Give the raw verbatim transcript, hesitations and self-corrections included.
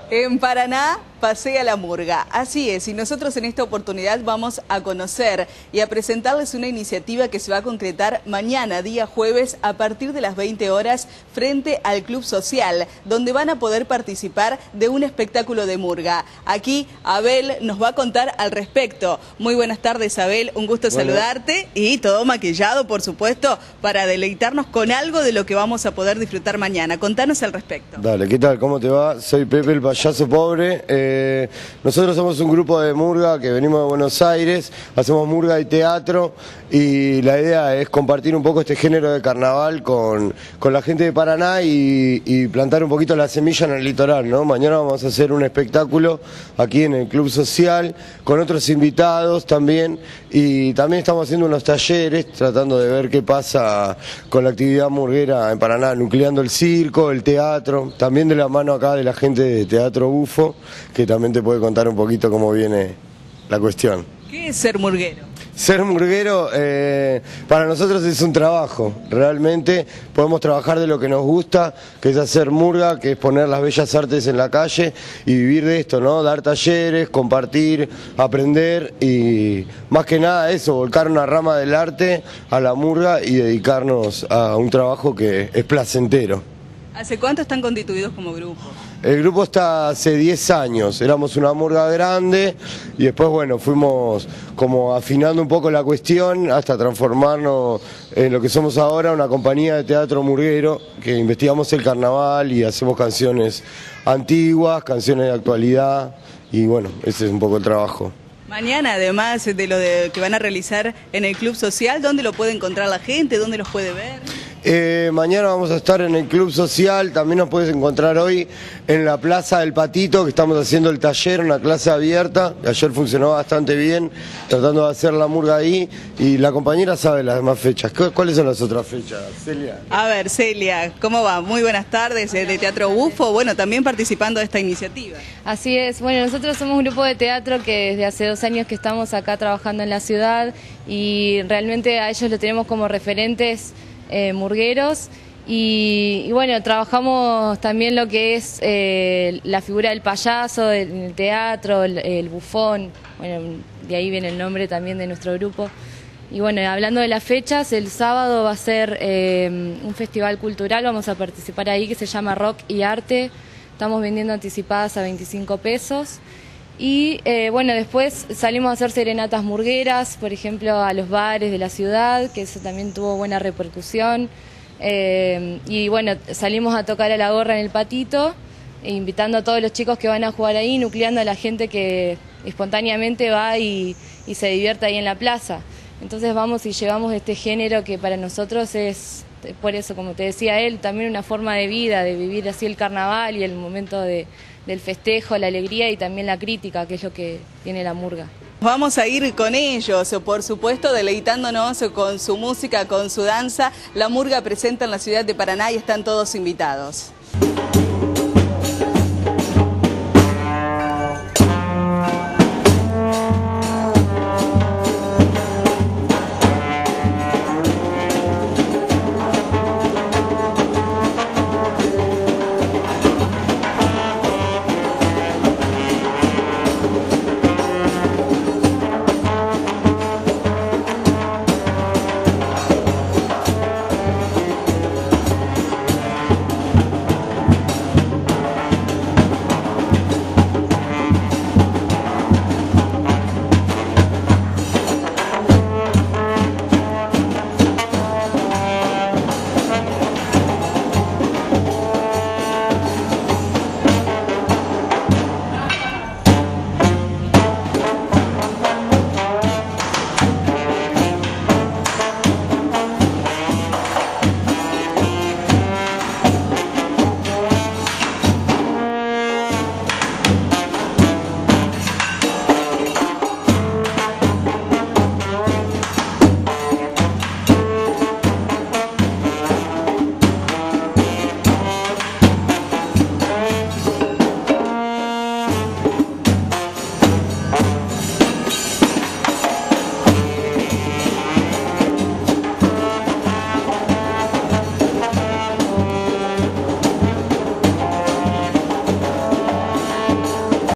En Paraná pasea la murga, así es, y nosotros en esta oportunidad vamos a conocer y a presentarles una iniciativa que se va a concretar mañana, día jueves, a partir de las veinte horas, frente al Club Social, donde van a poder participar de un espectáculo de murga. Aquí Abel nos va a contar al respecto. Muy buenas tardes, Abel, un gusto bueno. saludarte, y todo maquillado, por supuesto, para deleitarnos con algo de lo que vamos a poder disfrutar mañana. Contanos al respecto. Dale, ¿qué tal? ¿Cómo te va? Soy Pepe, el payaso pobre. Eh, nosotros somos un grupo de murga que venimos de Buenos Aires, hacemos murga y teatro, y la idea es compartir un poco este género de carnaval con, con la gente de Paraná y, y plantar un poquito la semilla en el litoral, ¿no? Mañana vamos a hacer un espectáculo aquí en el Club Social con otros invitados también, y también estamos haciendo unos talleres tratando de ver qué pasa con la actividad murguera en Paraná, nucleando el circo, el teatro, también de la mano acá de la gente de Teatro Bufo, que también te puede contar un poquito cómo viene la cuestión. ¿Qué es ser murguero? Ser murguero eh, para nosotros es un trabajo, realmente podemos trabajar de lo que nos gusta, que es hacer murga, que es poner las bellas artes en la calle y vivir de esto, ¿no? Dar talleres, compartir, aprender y más que nada eso, volcar una rama del arte a la murga y dedicarnos a un trabajo que es placentero. ¿Hace cuánto están constituidos como grupo? El grupo está hace diez años, éramos una murga grande y después, bueno, fuimos como afinando un poco la cuestión hasta transformarnos en lo que somos ahora, una compañía de teatro murguero, que investigamos el carnaval y hacemos canciones antiguas, canciones de actualidad, y bueno, ese es un poco el trabajo. Mañana, además de lo de, que van a realizar en el Club Social, ¿dónde lo puede encontrar la gente? ¿Dónde los puede ver? Eh, mañana vamos a estar en el Club Social, también nos puedes encontrar hoy en la Plaza del Patito, que estamos haciendo el taller, una clase abierta, que ayer funcionó bastante bien, tratando de hacer la murga ahí, y la compañera sabe las demás fechas. ¿Cuáles son las otras fechas, Celia? A ver, Celia, ¿cómo va? Muy buenas tardes, eh, de Teatro Bufo, bueno, también participando de esta iniciativa. Así es, bueno, nosotros somos un grupo de teatro que desde hace dos años que estamos acá trabajando en la ciudad, y realmente a ellos lo tenemos como referentes Eh, murgueros, y, y bueno, trabajamos también lo que es eh, la figura del payaso en el teatro, el, el bufón, bueno, de ahí viene el nombre también de nuestro grupo. Y bueno, hablando de las fechas, el sábado va a ser eh, un festival cultural, vamos a participar ahí, que se llama Rock y Arte, estamos vendiendo anticipadas a veinticinco pesos. Y eh, bueno, después salimos a hacer serenatas murgueras, por ejemplo, a los bares de la ciudad, que eso también tuvo buena repercusión. Eh, y bueno, salimos a tocar a la gorra en el Patito, e invitando a todos los chicos que van a jugar ahí, nucleando a la gente que espontáneamente va y, y se divierte ahí en la plaza. Entonces vamos y llevamos este género que para nosotros es, por eso, como te decía él, también una forma de vida, de vivir así el carnaval y el momento de, del festejo, la alegría y también la crítica, que es lo que tiene la murga. Vamos a ir con ellos, por supuesto, deleitándonos con su música, con su danza. La murga presenta en la ciudad de Paraná y están todos invitados.